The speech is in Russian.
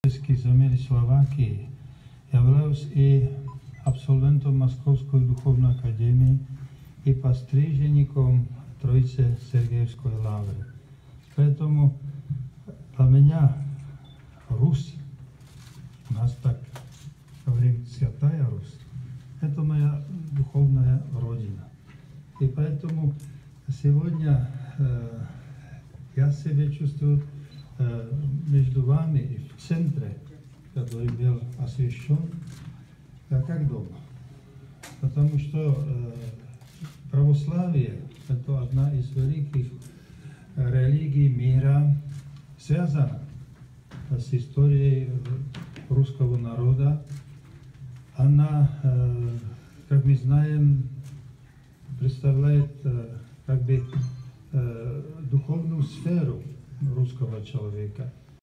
České země Slovákii. Являюсь и абсолвентом Московской духовной академии и постриженником Троицы Сергиевской лавры. Поэтому для меня Русь, у нас так говорим, Святая Русь, это моя духовная родина. И поэтому сегодня я себя чувствую между вами и в центре, который был освящен, как дома. Потому что православие – это одна из великих религий мира, связана с историей русского народа. Она, как мы знаем, представляет как бы духовную сферу русского человека.